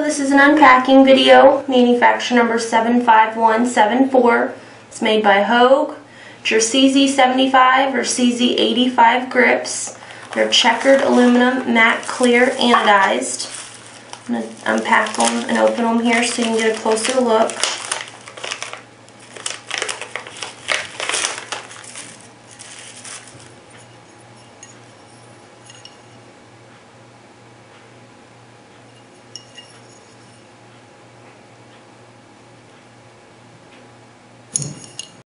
this is an unpacking video, manufacturer number 75174. It's made by Hogue. It's your CZ-75 or CZ-85 grips. They're checkered aluminum, matte clear, anodized. I'm going to unpack them and open them here so you can get a closer look.